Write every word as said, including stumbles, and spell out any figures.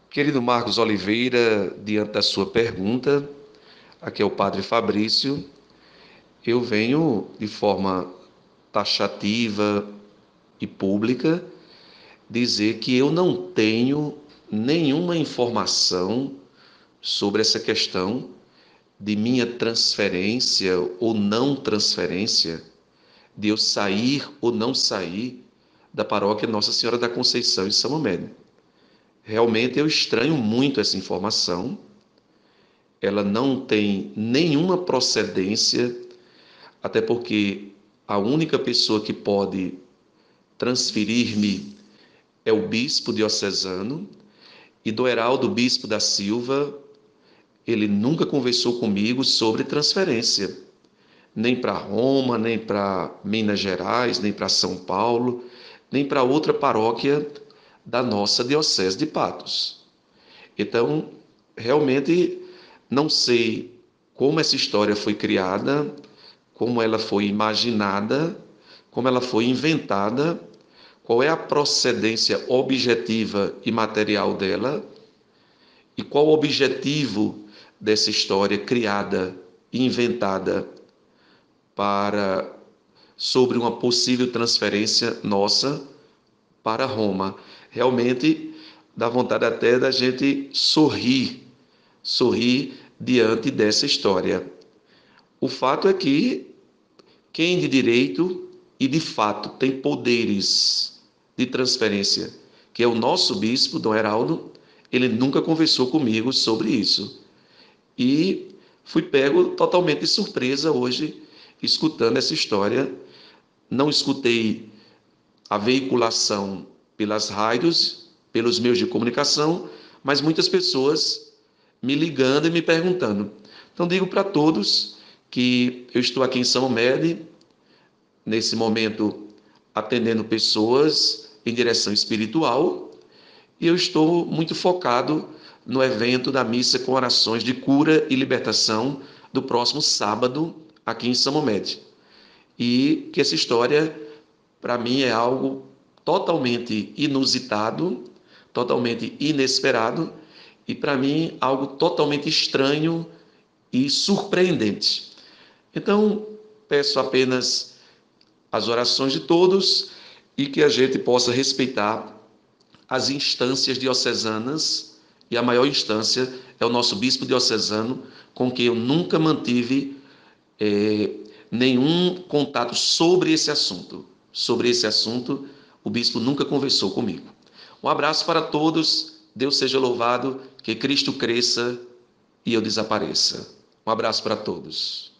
Querido Marcos Oliveira, diante da sua pergunta, aqui é o Padre Fabrício. Eu venho de forma taxativa e pública dizer que eu não tenho nenhuma informação sobre essa questão de minha transferência ou não transferência, de eu sair ou não sair da paróquia Nossa Senhora da Conceição em São Médio. Realmente eu estranho muito essa informação. Ela não tem nenhuma procedência, até porque a única pessoa que pode transferir-me é o bispo diocesano, e do Heraldo Bispo da Silva, ele nunca conversou comigo sobre transferência, nem para Roma, nem para Minas Gerais, nem para São Paulo, nem para outra paróquia da nossa Diocese de Patos. Então, realmente não sei como essa história foi criada, como ela foi imaginada, como ela foi inventada, qual é a procedência objetiva e material dela e qual o objetivo dessa história criada e inventada para sobre uma possível transferência nossa para Roma. Realmente dá vontade até da gente sorrir, sorrir diante dessa história. O fato é que quem de direito e de fato tem poderes de transferência, que é o nosso bispo, Dom Heraldo, ele nunca conversou comigo sobre isso. E fui pego totalmente de surpresa hoje, escutando essa história. Não escutei a veiculação pelas rádios, pelos meios de comunicação, mas muitas pessoas me ligando e me perguntando. Então digo para todos que eu estou aqui em São Médio, nesse momento atendendo pessoas em direção espiritual, e eu estou muito focado no evento da missa com orações de cura e libertação do próximo sábado aqui em São Médio. E que essa história, para mim, é algo totalmente inusitado, totalmente inesperado e, para mim, algo totalmente estranho e surpreendente. Então, peço apenas as orações de todos e que a gente possa respeitar as instâncias diocesanas, e a maior instância é o nosso bispo diocesano, com quem eu nunca mantive é, nenhum contato sobre esse assunto. Sobre esse assunto, o bispo nunca conversou comigo. Um abraço para todos, Deus seja louvado, que Cristo cresça e eu desapareça. Um abraço para todos.